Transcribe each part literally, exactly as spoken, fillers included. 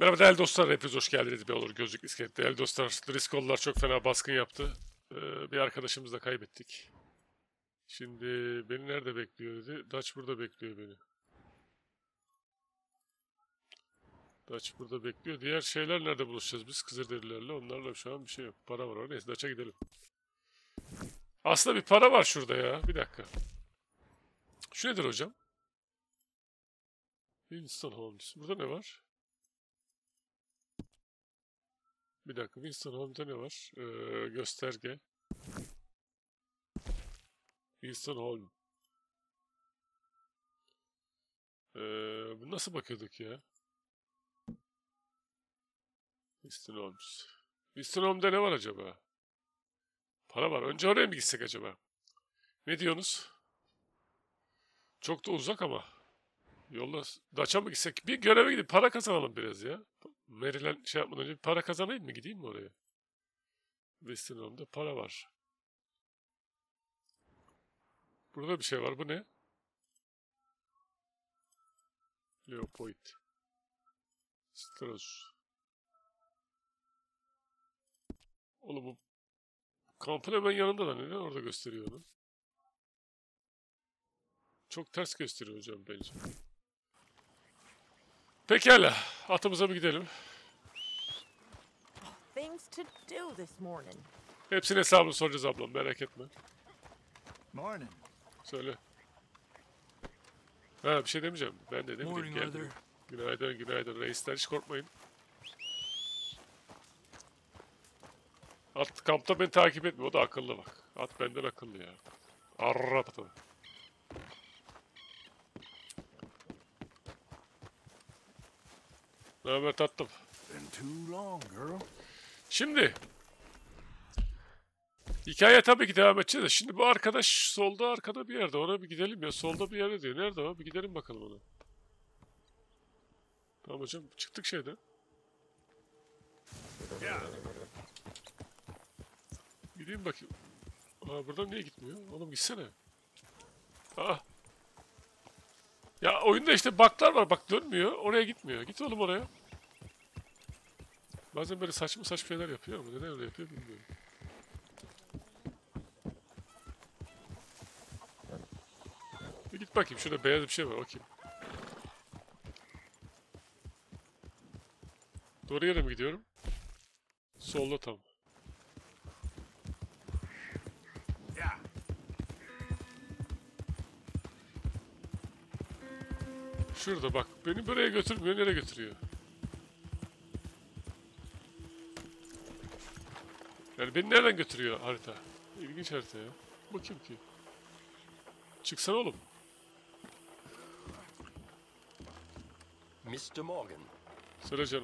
Merhaba değerli dostlar, hepiniz hoş geldiniz. Bir olur gözlük iskelet. Değerli dostlar, Driscoll'lar çok fena baskın yaptı. Ee, bir arkadaşımızı da kaybettik. Şimdi beni nerede bekliyor dedi. Dutch burada bekliyor beni. Dutch burada bekliyor. Diğer şeyler nerede buluşacağız biz? Kızılderililerle. Onlarla şu an bir şey yok. Para var. Neyse Dutch'a gidelim. Aslında bir para var şurada ya. Bir dakika. Şu nedir hocam? Winston Holmes. Burada ne var? Bir dakika. Winston Holmes'da ne var? Ee, gösterge. Winston Holmes. Ee, bu nasıl bakıyorduk ya? Winston Holmes. Winston Holmes'da ne var acaba? Para var. Önce oraya mı gitsek acaba? Ne diyorsunuz? Çok da uzak ama. Yolda Daç'a mı gitsek? Bir göreve gidip para kazanalım biraz ya. Maryland şey yapmadan önce bir para kazanayım mı? Gideyim mi oraya? Winston Holmes'da para var. Burada bir şey var. Bu ne? Leopold. Strauss. Oğlum bu kampın hemen yanında da neden orada gösteriyor onu? Çok ters gösteriyor hocam bence. Pekala. Atımıza bir gidelim. Hepsinin hesabını soracağız ablam. Merak etme. Morning. Söyle. Ha bir şey demeyeceğim. Ben de demeyeyim. Geldim. Günaydın günaydın. Reisler hiç korkmayın. At kampta beni takip etmiyor. O da akıllı bak. At benden akıllı ya. Arrat atı. Ne haber tatlım? Şimdi hikaye tabii ki devam edeceğiz de şimdi bu arkadaş solda arkada bir yerde. Ona bir gidelim ya. Solda bir yerde diyor. Nerede o? Bir gidelim bakalım ona. Tamam hocam. Çıktık şeyden. Gideyim bakayım. Aa buradan niye gitmiyor? Oğlum gitsene. Aa. Ya oyunda işte bug'lar var. Bak dönmüyor. Oraya gitmiyor. Git oğlum oraya. Bazen böyle saçma saçma şeyler yapıyor ama neden öyle yapıyor bilmiyorum. Bir git bakayım. Şurada beyaz bir şey var. Bakayım. Doğru yere mi gidiyorum? Solda tam. Şurada bak. Beni buraya götürmüyor. Nereye götürüyor? Yani beni nereden götürüyor harita? İlginç harita ya. Bakayım ki. Çıksana oğlum. Mister Morgan. Söyle canım.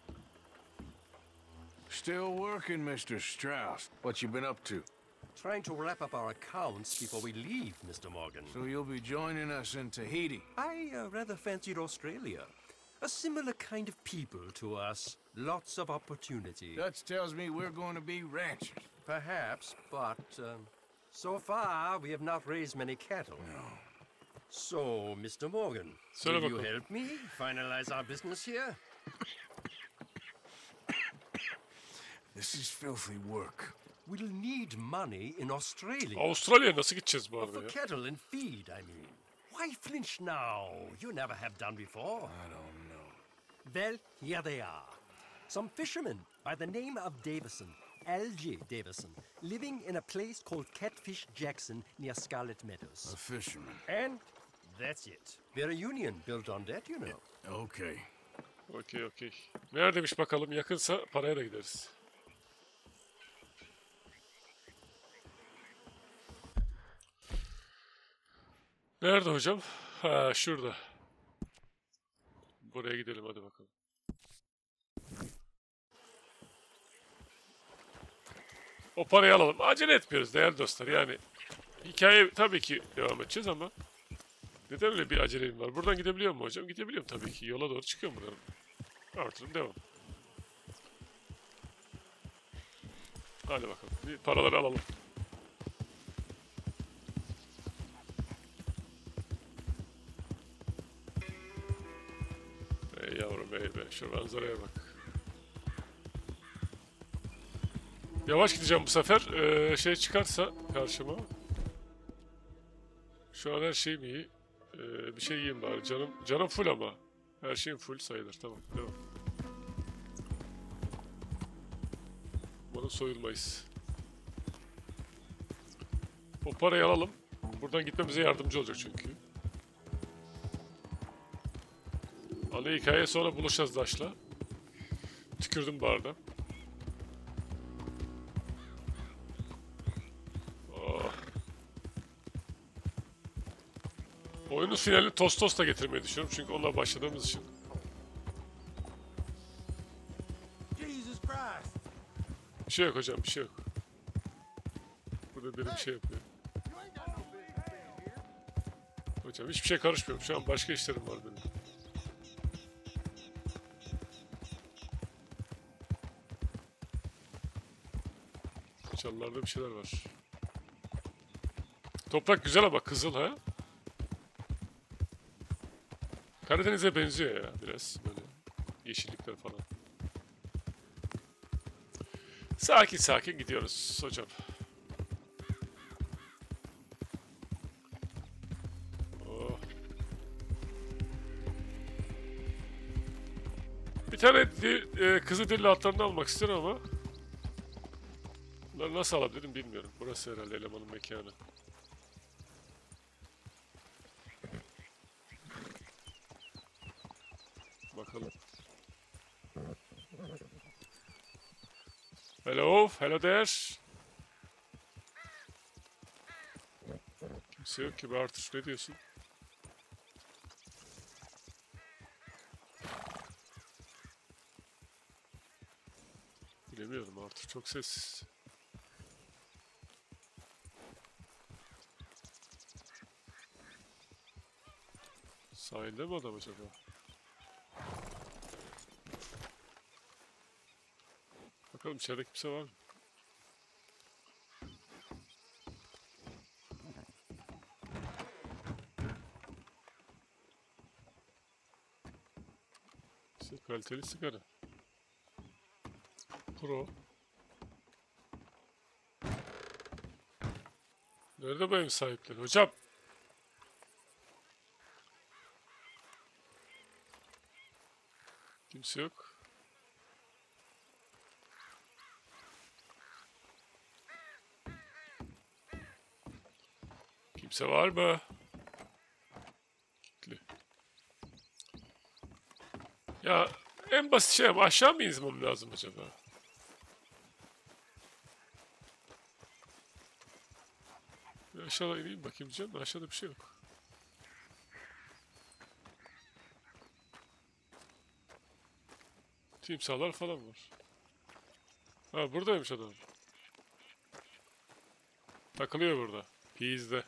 Still working, Mister Strauss. What you been up to? Trying to wrap up our accounts before we leave, Mister Morgan. So you'll be joining us in Tahiti? I uh, rather fancied Australia. A similar kind of people to us. Lots of opportunity. Dutch tells me we're going to be ranchers. Perhaps, but um, so far we have not raised many cattle. No. So, Mister Morgan, Söyle will you bakalım. help me finalize our business here? This is filthy work. We'll need money in Australia. Avustralya'ya nasıl gideceğiz bu For arada ya? cattle and feed, I mean. Why flinch now? You never have done before. I don't know. Well, here they are. Some fishermen by the name of Davison, L J Davison, living in a place called Catfish Jackson near Scarlet Meadows. A fisherman. And that's it. We're a union built on that, you know. Okay. Okey okey. Neredeymiş bakalım? Yakınsa paraya da gideriz. Nerede hocam? Ha şurada. Buraya gidelim hadi bakalım. O parayı alalım. Acele etmiyoruz değerli dostlar. Yani hikaye tabii ki devam edeceğiz ama neden öyle bir acelem var? Buradan gidebiliyor mu hocam? Gidebiliyorum tabii ki. Yola doğru çıkıyorum buradan. Artırım devam. Hadi bakalım. Bir paraları alalım. Ey yavrum ey be. Şu manzaraya bak. Yavaş gideceğim bu sefer. Ee, şey çıkarsa karşıma. Şu an her şeyim iyi. Ee, bir şey yiyeyim bari. Canım, canım full ama. Her şeyim full sayılır. Tamam. Devam. Bunu soyulmayız. O parayı alalım. Buradan gitmemize yardımcı olacak çünkü. Ana hikayeye sonra buluşacağız Daş'la. Tükürdüm barda. Oh. Oyunun finalini Tostos da getirmeyi düşünüyorum çünkü onunla başladığımız için. Jesus Christ! Bir şey yok hocam, bir şey yok. Burada biri bir şey yapıyor. Hocam hiçbir şey karışmıyorum. Şu an başka işlerim var benim. Çalılarda bir şeyler var. Toprak güzel ama kızıl ha. Karadeniz'e benziyor ya biraz böyle yeşillikler falan. Sakin sakin gidiyoruz hocam. Oh. Bir tane di, e, kızı dilli atlarını almak istiyorum ama bunları nasıl alabilirim bilmiyorum. Burası herhalde elemanın mekanı. Bakalım. Hello, hello there. Kimse yok ki be Arthur, ne diyorsun? Bilemiyorum Arthur, çok sessiz. Sahilde mi adam acaba? Bakalım içeride kimse var mı? İşte kaliteli sigara. Pro. Nerede bu evin sahipleri? Hocam! Kimse yok. Kimse var mı? Kilitli. Ya en basit şey ama aşağı mı inmem lazım acaba? Bir aşağıda ineyim bakayım diyeceğim de aşağıda bir şey yok. Timsahlar falan var. Ha buradaymış adam. Takılıyor burada. Pizde.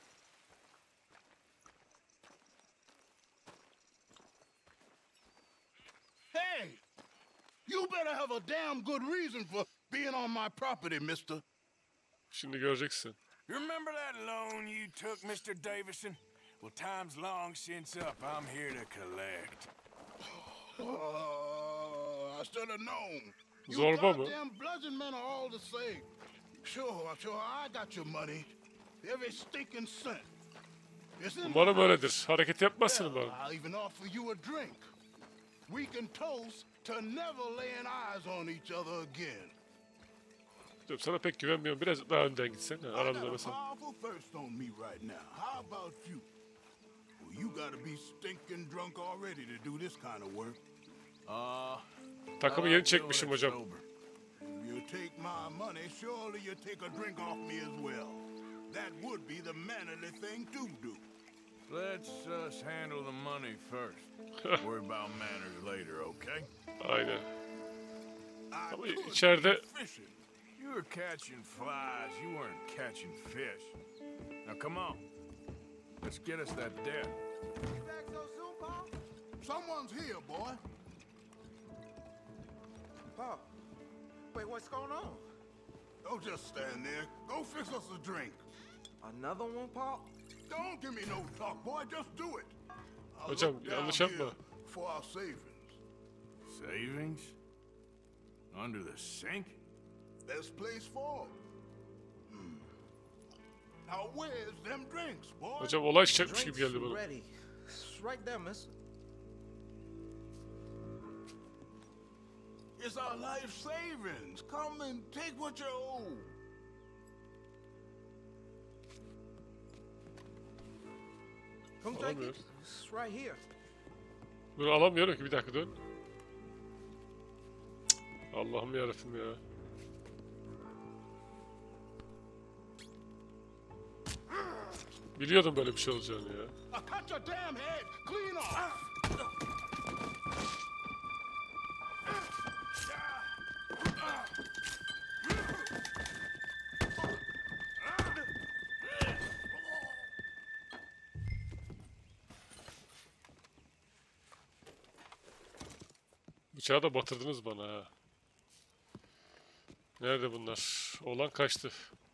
Hey! You better have a damn good reason for being on my property, mister. Şimdi göreceksin. You remember that loan you took, Mister Davison? Well, time's long since up. I'm here to collect. Oh, I should have known. You Zorba mı? goddamn bludgeon men are all the same. Sure, sure, I got your money. Every stinking cent. It's in my Umarım house. öyledir. Hareket yapmazsın Hell, umarım. I'll even offer you a drink. We can toast to never laying eyes on each other again. Diyorum, sana pek güvenmiyorum. Biraz daha önden gitsen. Ha, I aramızda got a mesela. powerful thirst on me right now. How about you? Well, you gotta be stinking drunk already to do this kind of work. Uh, Takımı yeni çekmişim hocam. If you take my money, surely you take a drink off me as well. That would be the mannerly thing to do. let's us handle the money first. Worry about manners later, okay? Aynen. I Ama could içeride be fishing. You were catching flies. You weren't catching fish. Now come on. Let's get us that debt. Back so soon, Paul? Someone's here, boy. Paul, wait, what's going on? Don't just stand there. Go fix us a drink. Another one, Paul? Don't give me no talk, boy. Just do it. I'll Hocam, look down yanlış here yapma. for our savings. Savings? Under the sink? Best place for 'em. Hmm. Now where's them drinks, boy? Hocam olay çıkacakmış gibi Drinks geldi bana. ready. It's right there, miss. It's our life savings. Come and take what you owe. Come take Alamıyoruz. it. It's right here. Bunu alamıyorum ki, bir dakika dön. Allah'ım yarabbim ya. Biliyordum böyle bir şey olacağını ya. I cut your damn head clean off. Bıçağı da batırdınız bana ha. Nerede bunlar? Oğlan kaçtı.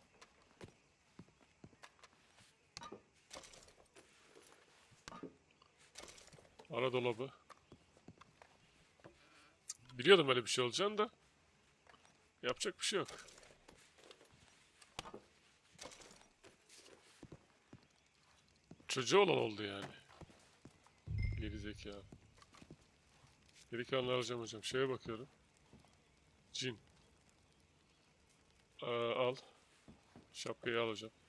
Ara dolabı. Biliyordum böyle bir şey olacağını da. Yapacak bir şey yok. Çocuğu olan oldu yani. Geri zekalı. Geri kalanını alacağım hocam. Şeye bakıyorum. Cin. Aa, al. Şapkayı al hocam.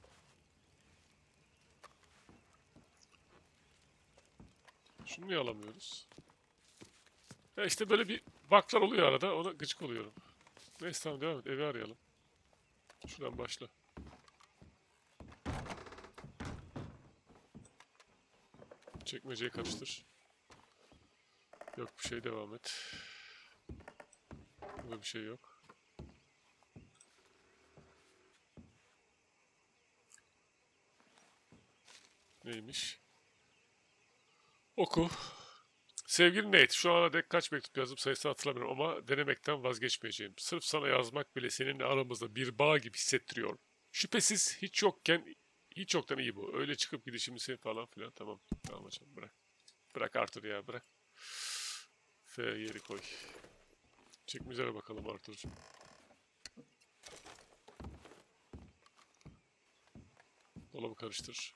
Şunu niye alamıyoruz? Ya işte böyle bir baklar oluyor arada. Ona gıcık oluyorum. Neyse tamam, devam et. Evi arayalım. Şuradan başla. Çekmeceyi karıştır. Yok bir şey, devam et. Burada bir şey yok. Neymiş? Oku. Sevgili Nate, şu ana dek kaç mektup yazdım sayısını hatırlamıyorum ama denemekten vazgeçmeyeceğim. Sırf sana yazmak bile seninle aramızda bir bağ gibi hissettiriyor. Şüphesiz hiç yokken, hiç yoktan iyi bu. Öyle çıkıp gidişimizi falan filan. Tamam, tamam hocam, bırak. Bırak Arthur ya, bırak. F yeri koy. Çekmecelere bakalım Arthur'cum. Dolabı karıştır.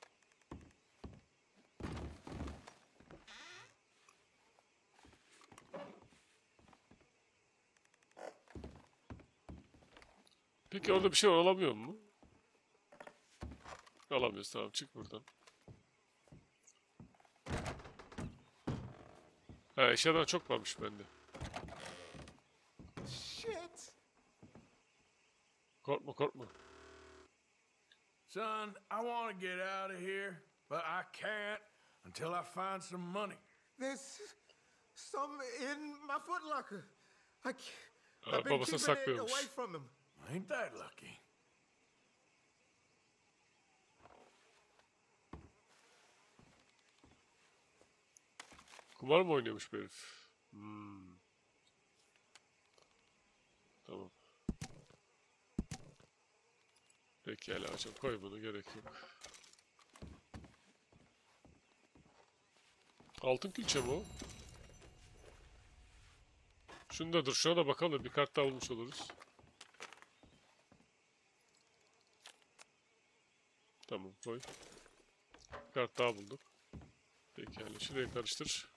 Peki orada bir şey alamıyor mu? Alamıyoruz, tamam, çık buradan. Ha, eşyadan çok varmış bende. Shit. Korkma korkma. Son, I want to get out of here, but I can't until I find some money. There's some in my footlocker. I can't. Ha, I've been babası keeping it saklıyormuş. away from him. Ain't that lucky? Kumar mı oynuyormuş bu herif? Hmm. Tamam. Pekala hocam, koy bunu, gerek yok. Altın külçe mi o? Şunu da dur, şuna da bakalım, bir kart daha bulmuş oluruz. Tamam, koy. Bir kart daha bulduk. Pekala, şuraya karıştır.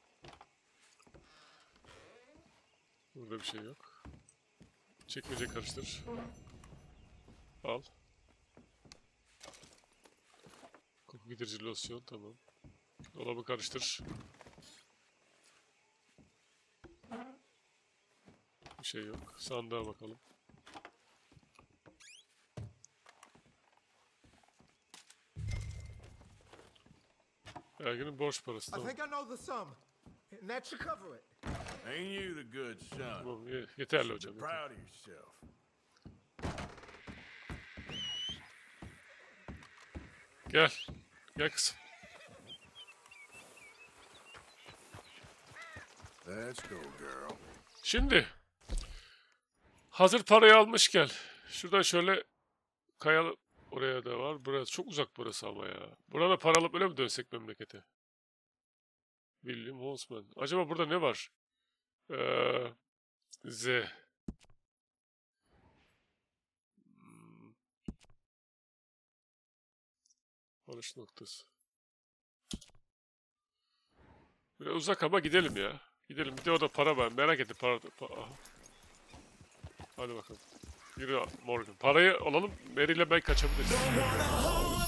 Burada bir şey yok. Çekmece karıştır. Al. Koku giderici losyon, tamam. Dolabı karıştır. Bir şey yok. Sandığa bakalım. Ergin'in borç parası, I tamam. think I know the sum, and that should cover it. Ain't you the good son? Tamam, ye- yeterli hocam. Be Yeter. proud of yourself. Gel. Gel kızım. Let's go, girl. Şimdi hazır parayı almışken şuradan şöyle kayalı, oraya da var. Burası çok uzak burası ama ya. Burada para alıp öyle mi dönsek memlekete? William Holzman. Acaba burada ne var? Ee, Z. Hmm. Varış noktası. Biraz uzak ama gidelim ya. Gidelim. Bir de orada para var. Merak ettim. Para, pa- aha. Hadi bakalım. Yürü Morgan. Parayı alalım. Mary ile ben kaçabiliriz.